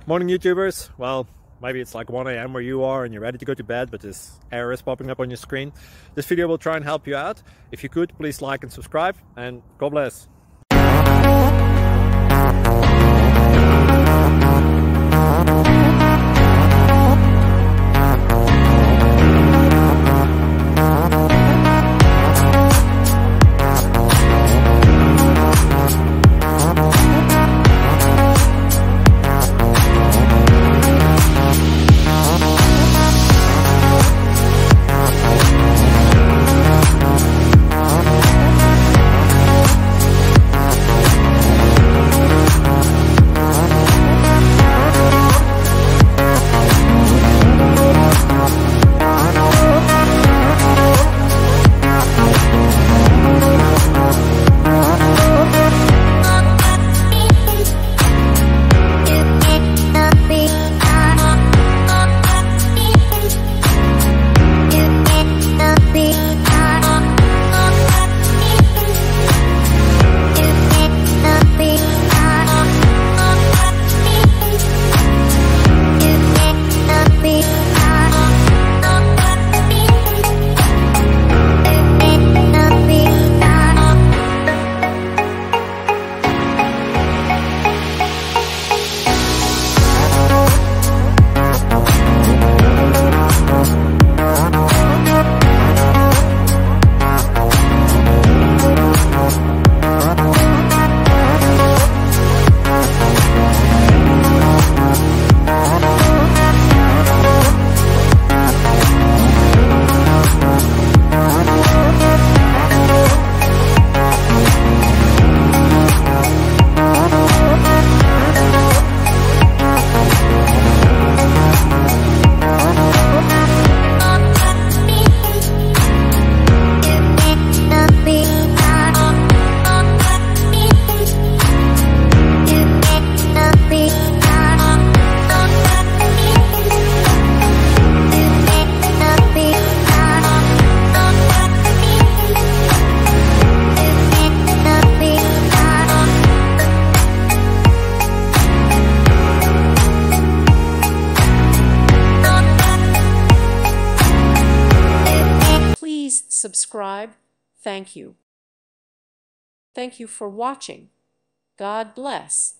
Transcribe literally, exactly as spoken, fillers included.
Morning YouTubers. Well, maybe it's like one A M where you are and you're ready to go to bed, but this error is popping up on your screen. This video will try and help you out. If you could, please like and subscribe, and God bless. Subscribe. Thank you. Thank you for watching. God bless.